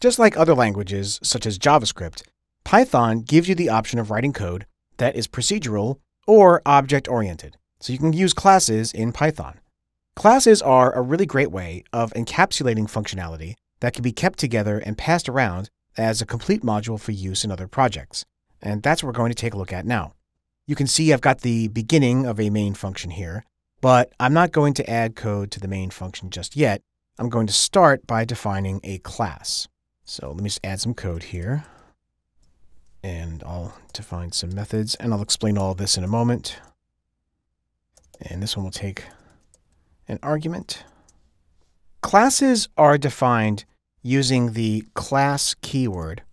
Just like other languages, such as JavaScript, Python gives you the option of writing code that is procedural or object-oriented. So you can use classes in Python. Classes are a really great way of encapsulating functionality that can be kept together and passed around as a complete module for use in other projects. And that's what we're going to take a look at now. You can see I've got the beginning of a main function here, but I'm not going to add code to the main function just yet. I'm going to start by defining a class. So let me just add some code here. And I'll define some methods, and I'll explain all of this in a moment. And this one will take an argument. Classes are defined using the class keyword,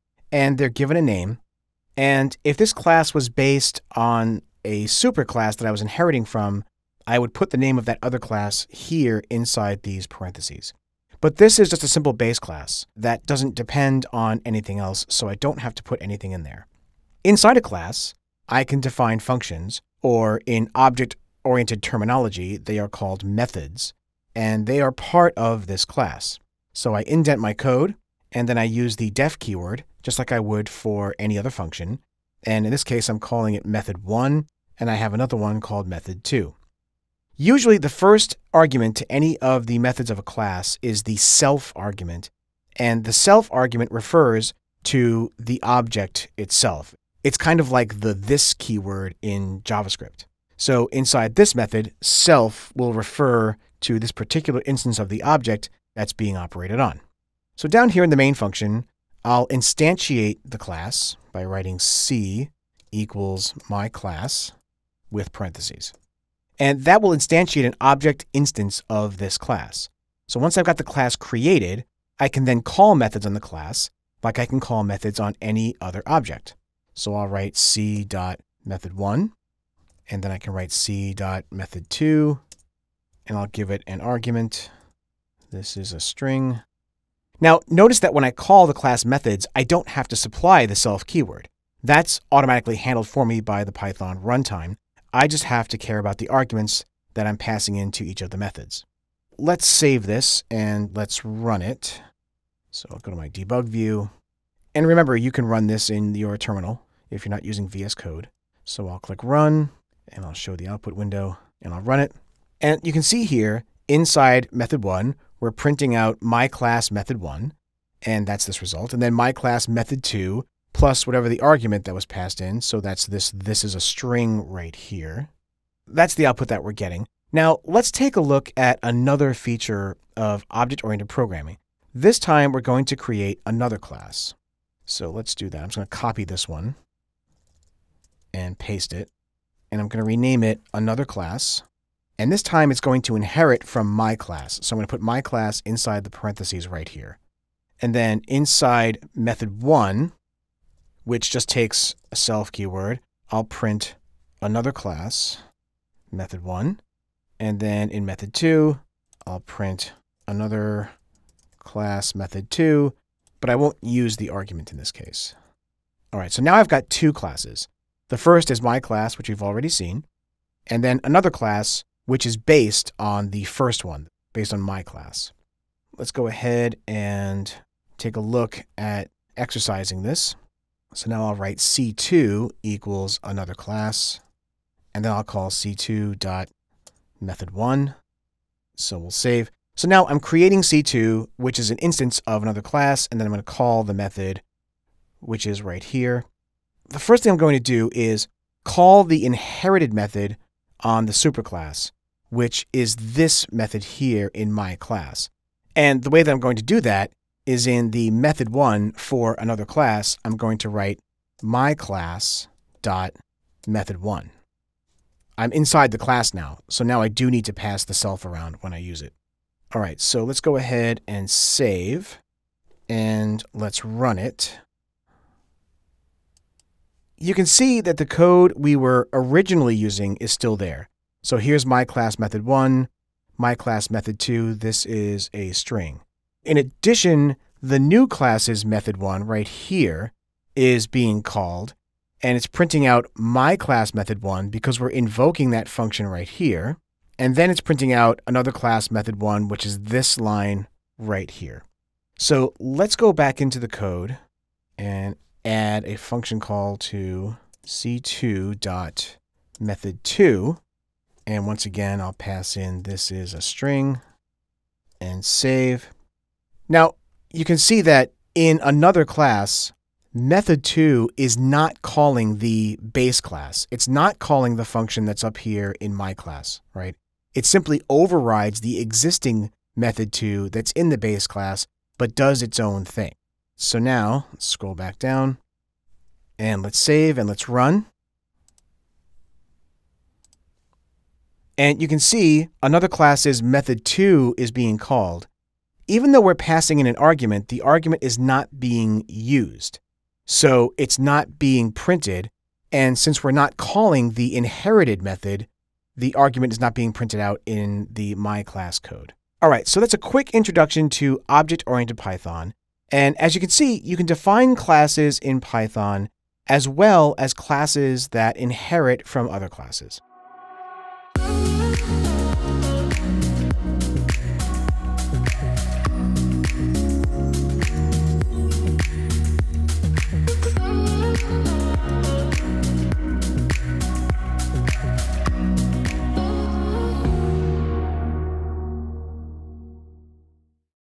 and they're given a name. And if this class was based on a superclass that I was inheriting from, I would put the name of that other class here inside these parentheses. But this is just a simple base class that doesn't depend on anything else, so I don't have to put anything in there. Inside a class, I can define functions, or in object-oriented terminology, they are called methods, and they are part of this class. So I indent my code, and then I use the def keyword, just like I would for any other function. And in this case, I'm calling it method 1, and I have another one called method 2. Usually, the first argument to any of the methods of a class is the self argument, and the self argument refers to the object itself. It's kind of like the this keyword in JavaScript. So inside this method, self will refer to this particular instance of the object that's being operated on. So down here in the main function, I'll instantiate the class by writing C equals my class with parentheses. And that will instantiate an object instance of this class. So once I've got the class created, I can then call methods on the class like I can call methods on any other object. So I'll write c.method1, and then I can write c.method2, and I'll give it an argument. This is a string. Now, notice that when I call the class methods, I don't have to supply the self keyword. That's automatically handled for me by the Python runtime. I just have to care about the arguments that I'm passing into each of the methods. Let's save this and let's run it. So I'll go to my debug view. And remember, you can run this in your terminal if you're not using VS Code. So I'll click Run, and I'll show the output window, and I'll run it. And you can see here, inside method 1, we're printing out my class method 1, and that's this result. And then my class method 2, plus whatever the argument that was passed in. So that's this is a string right here. That's the output that we're getting. Now, let's take a look at another feature of object-oriented programming. This time, we're going to create another class. So let's do that. I'm just going to copy this one and paste it. And I'm going to rename it another class. And this time, it's going to inherit from my class. So I'm going to put my class inside the parentheses right here. And then inside method 1, which just takes a self keyword, I'll print another class, method 1. And then in method 2, I'll print another class, method 2, but I won't use the argument in this case. All right, so now I've got two classes. The first is my class, which we've already seen, and then another class, which is based on the first one, based on my class. Let's go ahead and take a look at exercising this. So now I'll write c2 equals another class, and then I'll call c2.method1. So we'll save. So now I'm creating c2, which is an instance of another class, and then I'm going to call the method, which is right here. The first thing I'm going to do is call the inherited method on the superclass, which is this method here in my class. And the way that I'm going to do that is in the method 1 for another class, I'm going to write my class dot method 1. I'm inside the class now, so now I do need to pass the self around when I use it. All right, so let's go ahead and save, and let's run it. You can see that the code we were originally using is still there. So here's my class method 1, my class method 2. This is a string. In addition, the new class's method 1 right here is being called, and it's printing out my class method 1 because we're invoking that function right here. And then it's printing out another class method 1, which is this line right here. So let's go back into the code and add a function call to c2.method2. And once again, I'll pass in this is a string and save. Now, you can see that in another class, method2 is not calling the base class. It's not calling the function that's up here in my class, right? It simply overrides the existing method2 that's in the base class, but does its own thing. So now, let's scroll back down, and let's save and let's run. And you can see another class's method2 is being called. Even though we're passing in an argument, the argument is not being used. So it's not being printed. And since we're not calling the inherited method, the argument is not being printed out in the my class code. All right, so that's a quick introduction to object-oriented Python. And as you can see, you can define classes in Python as well as classes that inherit from other classes.